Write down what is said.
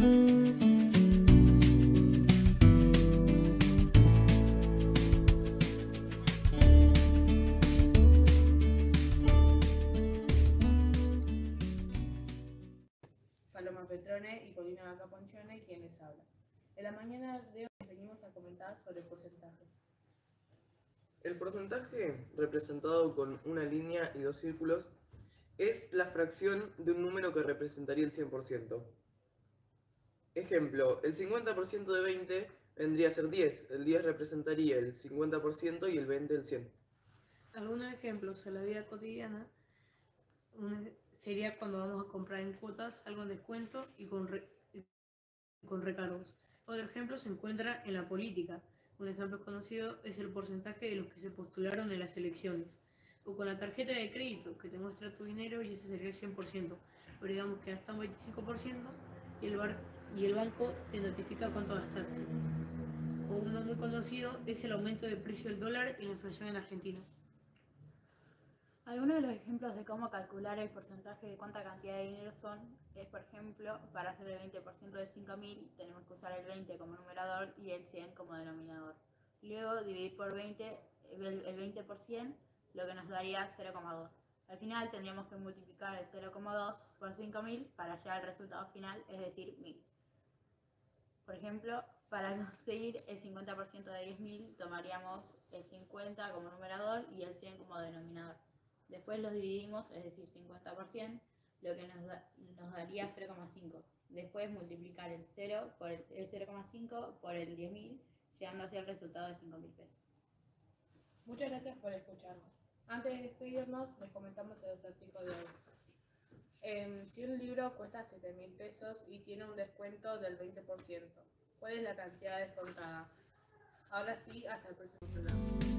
Paloma Petrone y Polina Vaca Ponchone, quienes hablan. En la mañana de hoy venimos a comentar sobre el porcentaje. El porcentaje, representado con una línea y dos círculos, es la fracción de un número que representaría el 100%. Ejemplo, el 50% de 20 vendría a ser 10, el 10 representaría el 50% y el 20 el 100. Algunos ejemplos en la vida cotidiana sería cuando vamos a comprar en cuotas algo en descuento y con recargos. Otro ejemplo se encuentra en la política. Un ejemplo conocido es el porcentaje de los que se postularon en las elecciones. O con la tarjeta de crédito, que te muestra tu dinero y ese sería el 100%. Pero digamos que hasta un 25% y el banco te notifica cuánto gastaste. O uno muy conocido es el aumento del precio del dólar y la inflación en Argentina. Algunos de los ejemplos de cómo calcular el porcentaje de cuánta cantidad de dinero es, por ejemplo, para hacer el 20% de 5.000 tenemos que usar el 20 como numerador y el 100 como denominador. Luego dividir por 20, el 20%, lo que nos daría 0,2. Al final tendríamos que multiplicar el 0,2 por 5.000 para llegar al resultado final, es decir, 1.000. Por ejemplo, para conseguir el 50% de 10.000 tomaríamos el 50 como numerador y el 100 como denominador. Después los dividimos, es decir, 50%, lo que nos daría 0,5. Después multiplicar el 0,5 por el 10.000, llegando hacia el resultado de 5.000 pesos. Muchas gracias por escucharnos. Antes de despedirnos, les comentamos el acertijo de hoy. Si un libro cuesta 7.000 pesos y tiene un descuento del 20%, ¿cuál es la cantidad descontada? Ahora sí, hasta el próximo programa.